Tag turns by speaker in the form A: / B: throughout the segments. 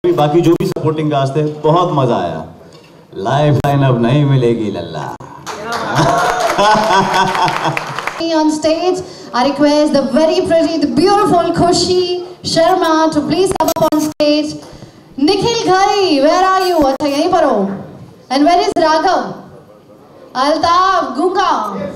A: बाकी जो भी सपोर्टिंग कास्ट है, बहुत मजा आया। लाइफ लाइन अब नहीं मिलेगी लल्ला।
B: On stage, I request the very pretty, the beautiful Khushi Sharma to please come up on stage. Nikhil Ghai, where are you? अच्छा यहीं पर हो। And where is Raghav? Altaf, Gunga.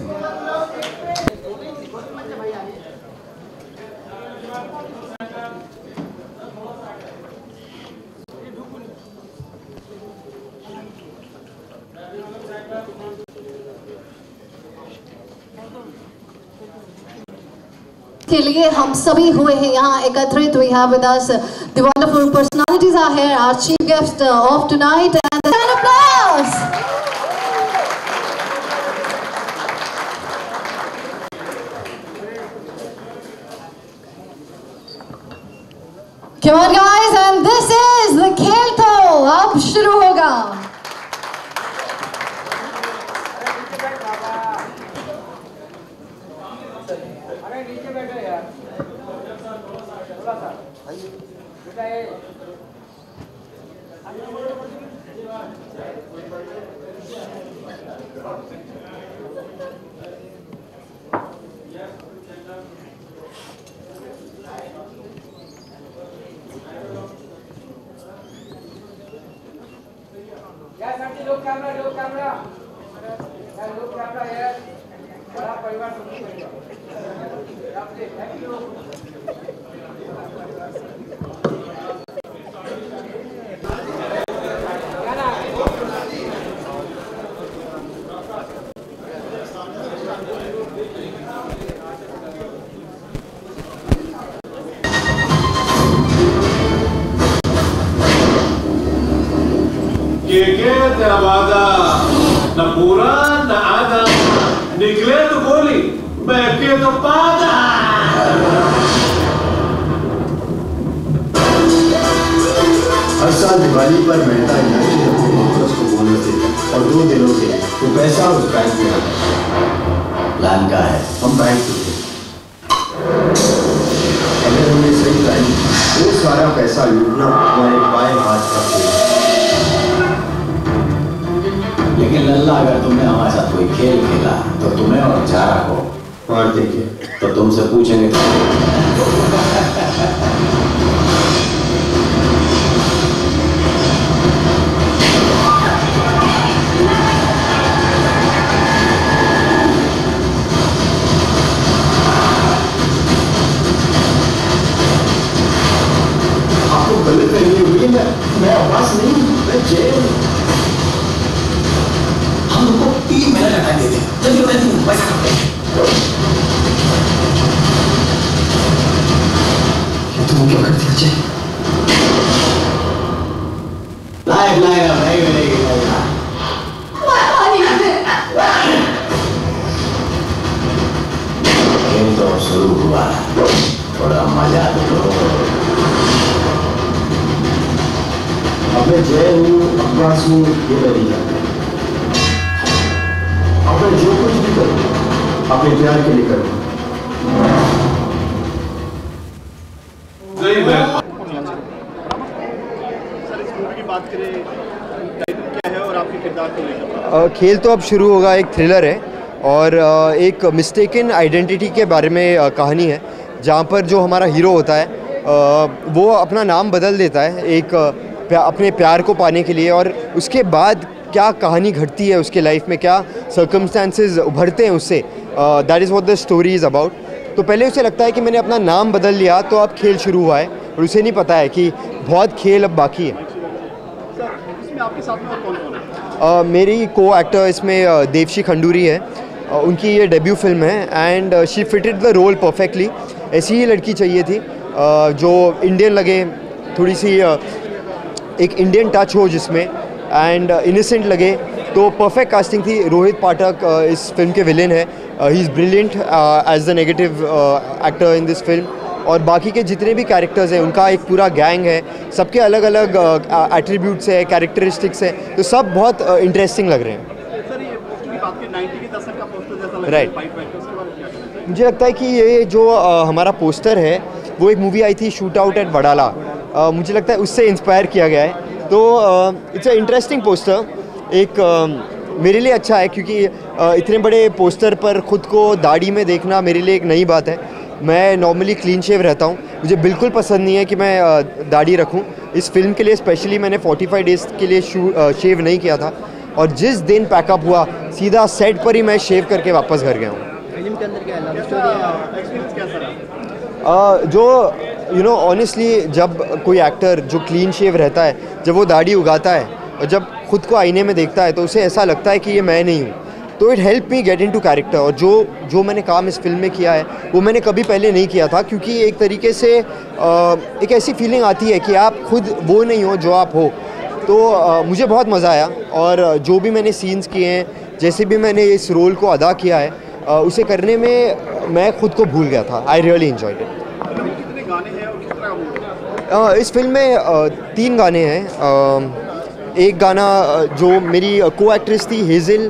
B: के लिए हम सभी हुए हैं यहाँ एकत्रित। We have with us the wonderful personalities are here, our chief guest of tonight, and an applause. Come on guys, and this is the खेल तो अब शुरू होगा।
C: लोग कैमरा है बड़ा परिवार
D: तेरा वादा न पूरा न आधा, निकले तो गोली बैठे तो पादा।
E: हर साल दिवाली पर मेहता को बोनस देता और 2 दिनों से तो पैसा उस बैंक में आता। प्लान का है, हम बैंक से अगर हमने सही टाइम वो सारा पैसा लूटना हमारे बाएं हाथ का खेल।
A: लेकिन लल्ला, अगर तुमने हमारे साथ कोई खेल खेला तो तुम्हें और चारा को
E: और देखिए
A: तो तुमसे पूछेंगे
E: आपको गलत फहमी हुई। मैं आवाज नहीं, मैं जेल।
A: हम लोग को 3 महीने का टाइम देते हैं, जल्दी जल्दी पैसा करते हैं।
E: तुम क्या करते हो?
A: लाइव नहीं मिलेगी लल्ला। खेल तो शुरू हुआ, थोड़ा मजा लो।
E: अब मैं जय हूँ, अब्बास हूँ, ये मैं नहीं जानता। अब मैं जो कुछ भी करूँ अपने प्यार के लिए करूँ।
F: खेल तो अब शुरू होगा एक थ्रिलर है और एक मिस्टेकन आइडेंटिटी के बारे में कहानी है, जहाँ पर जो हमारा हीरो होता है वो अपना नाम बदल देता है एक अपने प्यार को पाने के लिए, और उसके बाद क्या कहानी घटती है उसके लाइफ में, क्या सर्कमस्टेंसेस उभरते हैं उससे। That is what the story is about. तो पहले उसे लगता है कि मैंने अपना नाम बदल लिया तो अब खेल शुरू हुआ है, और उसे नहीं पता है कि बहुत खेल अब बाकी है।
G: इसमें आपके साथ में और कौन-कौन है?
F: मेरी को एक्टर इसमें देवशी खंडूरी है। उनकी ये डेब्यू फिल्म है and she fitted the role perfectly. ऐसी ही लड़की चाहिए थी जो इंडियन लगे, थोड़ी सी एक इंडियन टच हो जिसमें, एंड इनोसेंट लगे, तो परफेक्ट कास्टिंग थी। रोहित पाठक इस फिल्म के विलेन है, he is brilliant as the negative actor in this film. और बाकी के जितने भी कैरेक्टर्स हैं उनका एक पूरा गैंग है, सबके अलग अलग एट्रीब्यूट्स है, कैरेक्टरिस्टिक्स हैं, तो सब बहुत इंटरेस्टिंग लग रहे हैं।
G: सर ये पोस्टर की बात की 90 के दशक का पोस्टर जैसा लग रहा है,
F: राइट।
G: फाइट वाइट उसके बारे में क्या कहना है?
F: मुझे लगता है कि ये जो हमारा पोस्टर है वो एक मूवी आई थी शूट आउट एट वडाला, मुझे लगता है उससे इंस्पायर किया गया है। तो इट्स अ इंटरेस्टिंग पोस्टर। एक मेरे लिए अच्छा है क्योंकि इतने बड़े पोस्टर पर ख़ुद को दाढ़ी में देखना मेरे लिए एक नई बात है। मैं नॉर्मली क्लीन शेव रहता हूँ, मुझे बिल्कुल पसंद नहीं है कि मैं दाढ़ी रखूँ। इस फिल्म के लिए स्पेशली मैंने 45 डेज़ के लिए शेव नहीं किया था और जिस दिन पैकअप हुआ सीधा सेट पर ही मैं शेव करके वापस घर गया हूँ।
G: फिल्म के अंदर क्या लव स्टोरी एक्सपीरियंस कैसा रहा?
F: जो ऑनेस्टली जब कोई एक्टर जो क्लीन शेव रहता है, जब वो दाढ़ी उगाता है और जब खुद को आईने में देखता है तो उसे ऐसा लगता है कि ये मैं नहीं हूँ। तो it help me get into character. और जो मैंने काम इस फिल्म में किया है वो मैंने कभी पहले नहीं किया था, क्योंकि एक तरीके से एक ऐसी फीलिंग आती है कि आप खुद वो नहीं हो जो आप हो। तो मुझे बहुत मज़ा आया और जो भी मैंने सीन्स किए हैं, जैसे भी मैंने इस रोल को अदा किया है, उसे करने में मैं खुद को भूल गया था। I really enjoyed it.
G: कितने गाने हैं और किस तरह का मूवी है?
F: इस फिल्म में 3 गाने हैं। एक गाना जो मेरी को एक्ट्रेस थी हेज़ल,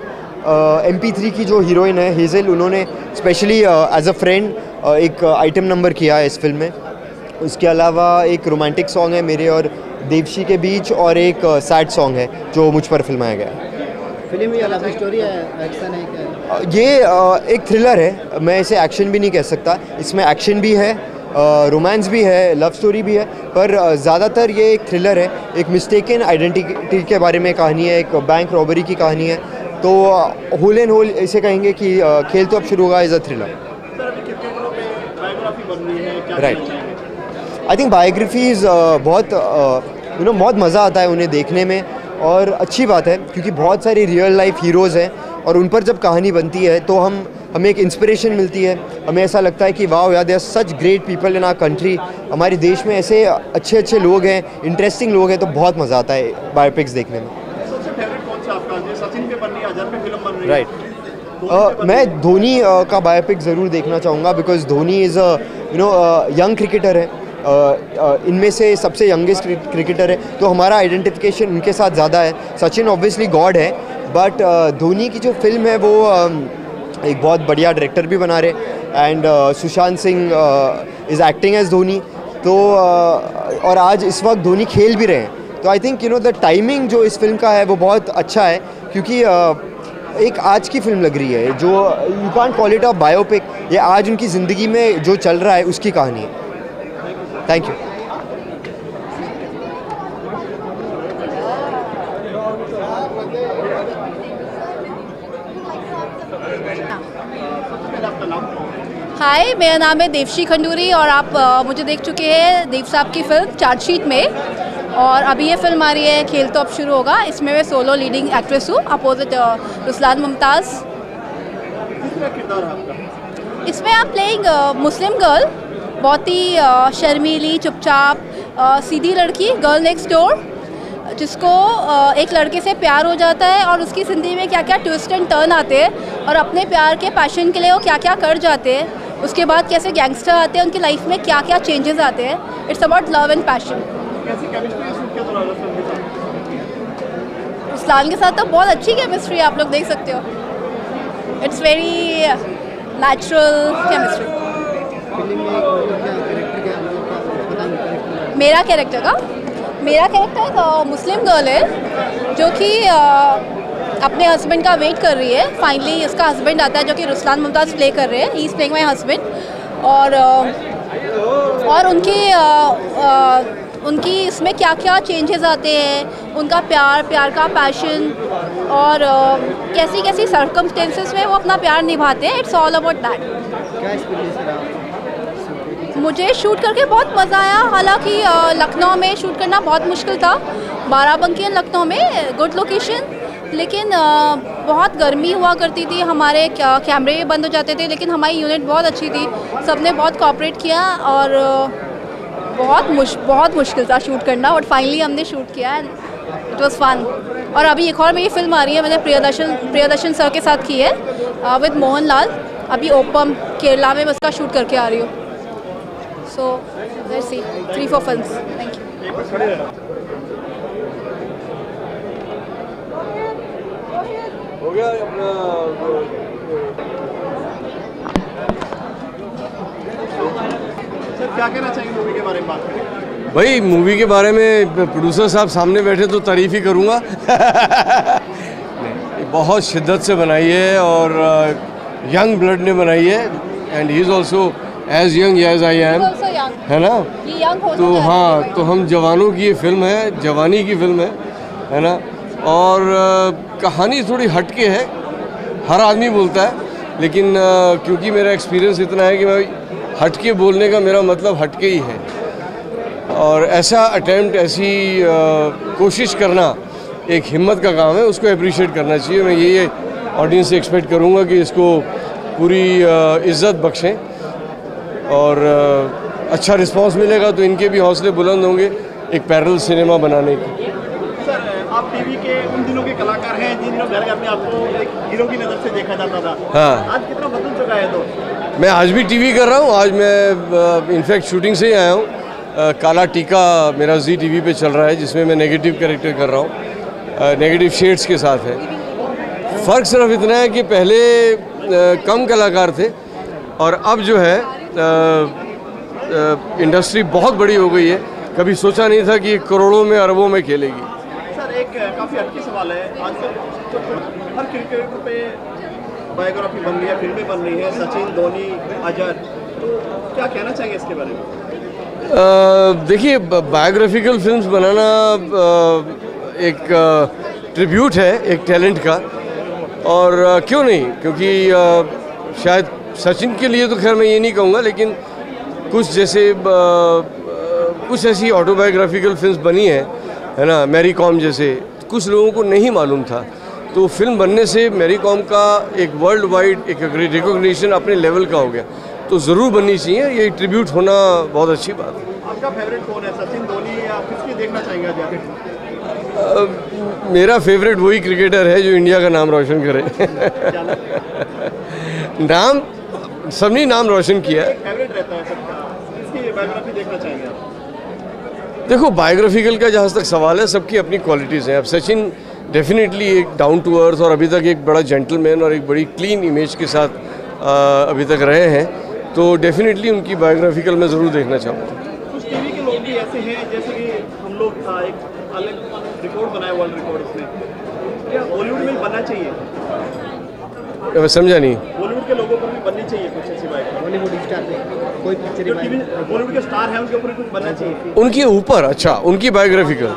F: MP3 की जो हीरोइन है हेज़ल, उन्होंने स्पेशली एज अ फ्रेंड एक आइटम नंबर किया है इस फिल्म में। उसके अलावा एक रोमांटिक सॉन्ग है मेरे और देवशी के बीच और एक सैड सॉन्ग है जो मुझ पर फिल्माया गया है।
G: फिल्म में लव स्टोरी है, एक्शन है क्या?
F: ये एक थ्रिलर है, मैं इसे एक्शन भी नहीं कह सकता। इसमें एक्शन भी है, रोमांस भी है, लव स्टोरी भी है, पर ज़्यादातर ये एक थ्रिलर है। एक मिस्टेकन आइडेंटिटी के बारे में कहानी है, एक बैंक रॉबरी की कहानी है। तो होल एंड होल इसे कहेंगे कि खेल तो अब शुरू होगा, इज़ अ थ्रिलर।
G: सर अभी कितने फिल्मों पे बायोग्राफी बन रही है, क्या
F: राइट।
G: कहना चाहेंगे?
F: आई थिंक बायोग्राफीज़ बहुत बहुत मज़ा आता है उन्हें देखने में और अच्छी बात है, क्योंकि बहुत सारे रियल लाइफ हीरोज़ हैं और उन पर जब कहानी बनती है तो हमें एक इंस्पिरेशन मिलती है। हमें ऐसा लगता है कि वाओ यार, there are such great people in our country. हमारे देश में ऐसे अच्छे अच्छे लोग हैं, इंटरेस्टिंग लोग हैं, तो बहुत मज़ा आता है बायोपिक्स देखने में।
G: सबसे फेवरेट कौन सा आपका? जो सचिन पे बन रही है, अजहर पे फिल्म बन रही है,
F: राइट। मैं धोनी का बायोपिक ज़रूर देखना चाहूँगा, because Dhoni is young cricketer है, इनमें से सबसे यंगेस्ट क्रिकेटर है, तो हमारा आइडेंटिफिकेशन उनके साथ ज़्यादा है। सचिन ऑब्वियसली गॉड है, बट धोनी की जो फिल्म है वो एक बहुत बढ़िया डायरेक्टर भी बना रहे and Sushant Singh is acting as Dhoni. तो और आज इस वक्त धोनी खेल भी रहे हैं, तो आई थिंक द टाइमिंग जो इस फिल्म का है वो बहुत अच्छा है, क्योंकि एक आज की फिल्म लग रही है, जो you can't call it a biopic. ये आज उनकी ज़िंदगी में जो चल रहा है उसकी कहानी है। Thank you.
H: हाय, मेरा नाम है देवशी खंडूरी और आप मुझे देख चुके हैं देव साहब की फिल्म चार्जशीट में, और अभी ये फिल्म आ रही है खेल तो अब शुरू होगा। इसमें मैं सोलो लीडिंग एक्ट्रेस हूँ अपोजिट रुस्लान मुमताज़। इसमें आप प्लेइंग मुस्लिम गर्ल, बहुत ही शर्मीली, चुपचाप, सीधी लड़की, गर्ल नेक्स्ट डोर, जिसको एक लड़के से प्यार हो जाता है और उसकी ज़िंदगी में क्या क्या ट्विस्ट एंड टर्न आते हैं और अपने प्यार के पैशन के लिए वो क्या क्या कर जाते हैं, उसके बाद कैसे गैंगस्टर आते हैं, उनकी लाइफ में क्या क्या चेंजेस आते हैं। It's about love and passion. Ruslan के साथ तो बहुत अच्छी केमिस्ट्री है, आप लोग देख सकते हो। It's very natural chemistry. मेरा कैरेक्टर मुस्लिम गर्ल है जो कि अपने हस्बैंड का वेट कर रही है। फाइनली उसका हस्बैंड आता है जो कि रुस्लान मुमताज़ प्ले कर रहे हैं, he is playing my husband. और उनकी इसमें क्या क्या चेंजेस आते हैं, उनका प्यार का पैशन और कैसी कैसी सर्कमस्टेंसेस में वो अपना प्यार निभाते हैं। It's all about that.
G: क्या एक्सपीरियंस रहा?
H: मुझे शूट करके बहुत मज़ा आया। हालांकि लखनऊ में शूट करना बहुत मुश्किल था, बाराबंकी लखनऊ में, गुड लोकेशन, लेकिन बहुत गर्मी हुआ करती थी, हमारे कैमरे बंद हो जाते थे, लेकिन हमारी यूनिट बहुत अच्छी थी, सबने बहुत कोऑपरेट किया और बहुत मुश्किल था शूट करना, बट फाइनली हमने शूट किया एंड इट वाज फन। और अभी एक और मेरी फिल्म आ रही है, मैंने प्रियदर्शन सर के साथ की है विद मोहनलाल, अभी ओपम केरला में मैं उसका शूट करके आ रही हूँ। So let's see 3-4 films. Thank you.
D: हो गया अपना।
G: सर क्या कहना चाहिए मूवी के बारे में बात करें?
I: भाई मूवी के बारे में प्रोड्यूसर साहब सामने बैठे तो तारीफ ही करूँगा। बहुत शिद्दत से बनाई है और यंग ब्लड ने बनाई है and he is also as young as I am, है ना। तो हाँ, तो हम जवानों की ये फिल्म है, जवानी की फिल्म है ना। और कहानी थोड़ी हटके है, हर आदमी बोलता है, लेकिन क्योंकि मेरा एक्सपीरियंस इतना है कि मैं हटके बोलने का मेरा मतलब हटके ही है। और ऐसा अटेम्प्ट, ऐसी कोशिश करना एक हिम्मत का काम है, उसको अप्रिशिएट करना चाहिए। मैं ये ऑडियंस से एक्सपेक्ट करूँगा कि इसको पूरी इज़्ज़त बख्शें और अच्छा रिस्पांस मिलेगा तो इनके भी हौसले बुलंद होंगे एक पैरेलल सिनेमा बनाने की।
G: सर, आप टीवी के उन दिनों के कलाकार हैं जिन दिनों घर में आपको एक हीरो की नज़र से देखा जाता था।
I: हाँ,
G: आज कितना बदल चुका है? तो
I: मैं आज भी टीवी कर रहा हूँ। आज मैं इनफैक्ट शूटिंग से ही आया हूँ। काला टीका मेरा जी टीवी पे चल रहा है, जिसमें मैं नेगेटिव कैरेक्टर कर रहा हूँ, नेगेटिव शेड्स के साथ है। फ़र्क सिर्फ इतना है कि पहले कम कलाकार थे और अब जो है इंडस्ट्री बहुत बड़ी हो गई है। कभी सोचा नहीं था कि करोड़ों में अरबों में खेलेगी।
G: सर, एक काफ़ी हटके सवाल है। आजकल हर क्रिकेटर पे बायोग्राफी बन रही है, फिल्में बन रही है, सचिन, धोनी, अजहर, तो क्या कहना चाहेंगे इसके बारे में?
I: देखिए, बायोग्राफिकल फिल्म्स बनाना एक ट्रिब्यूट है एक टैलेंट का, और क्यों नहीं, क्योंकि शायद सचिन के लिए तो खैर मैं ये नहीं कहूँगा, लेकिन कुछ जैसे कुछ ऐसी ऑटोबायोग्राफिकल फिल्म्स बनी है ना, मैरी कॉम जैसे, कुछ लोगों को नहीं मालूम था। तो फिल्म बनने से मैरी कॉम का एक वर्ल्ड वाइड एक रिकॉग्निशन अपने लेवल का हो गया, तो ज़रूर बननी चाहिए। ये ट्रिब्यूट होना बहुत अच्छी बात है।
G: आपका फेवरेट कौन है, सचिन, धोनी, या किसकी देखना चाहेंगे जाके?
I: मेरा फेवरेट वही क्रिकेटर है जो इंडिया का नाम रोशन करे। नाम सबने नाम रोशन किया है।
G: फेवरेट रहता है सबका, किसकी बायोग्राफी देखना चाहेंगे आप?
I: देखो, बायोग्राफिकल का जहाँ तक सवाल है, सबकी अपनी क्वालिटीज़ हैं। अब सचिन डेफिनेटली एक डाउन टू अर्थ और अभी तक एक बड़ा जेंटलमैन और एक बड़ी क्लीन इमेज के साथ अभी तक रहे हैं, तो डेफिनेटली उनकी बायोग्राफिकल मैं ज़रूर देखना चाहूँगा।
G: कुछ टीवी के लोग भी ऐसे हैं, जैसे कि हम लोग एक अलग रिकॉर्ड बनाए, वर्ल्ड रिकॉर्ड, उसमें क्या बॉलीवुड में बनना चाहिए?
I: मैं समझा नहीं।
G: बॉलीवुड के लोगों को भी बननी चाहिए कुछ ऐसी बाइक, बॉलीवुड स्टार कोई पिक्चर, बॉलीवुड के स्टार हैं उनके ऊपर कुछ बनना चाहिए
I: उनके ऊपर। अच्छा, उनकी बायोग्राफिकल,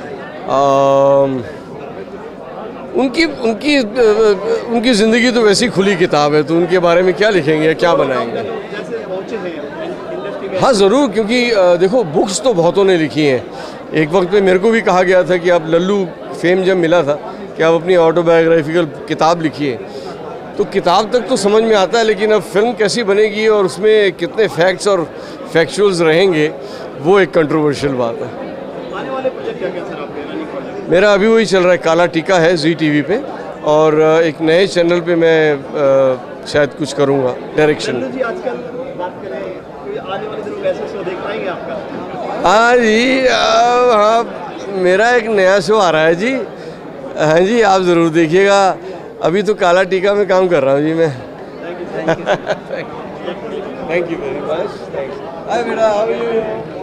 I: उनकी ज़िंदगी तो वैसी खुली किताब है, तो उनके बारे में क्या लिखेंगे, क्या बनाएंगे?
G: जैसे पहुंचे हैं इंडस्ट्री में।
I: हाँ ज़रूर, क्योंकि देखो, बुक्स तो बहुतों ने लिखी हैं। एक वक्त पे मेरे को भी कहा गया था कि आप लल्लू फेम जब मिला था कि आप अपनी ऑटोबायोग्राफिकल किताब लिखिए, तो किताब तक तो समझ में आता है, लेकिन अब फिल्म कैसी बनेगी और उसमें कितने फैक्ट्स और फैक्चुअल्स रहेंगे, वो एक कंट्रोवर्शियल बात है।
G: आने वाले प्रोजेक्ट क्या सर आपके रनिंग प्रोजेक्ट?
I: मेरा अभी वही चल रहा है, काला टीका है जी टीवी पे, और एक नए चैनल पे मैं शायद कुछ करूँगा डायरेक्शन।
G: जी, आजकल बात करें, आने वाले दिनों में ऐसे शो देख पाएंगे आपका?
I: हाँ जी, हाँ, मेरा एक नया शो आ रहा है जी। हाँ जी, आप ज़रूर देखिएगा। अभी तो काला टीका में काम कर रहा हूँ जी मैं। Thank you very much. Hi बेटा, हाउ आर यू?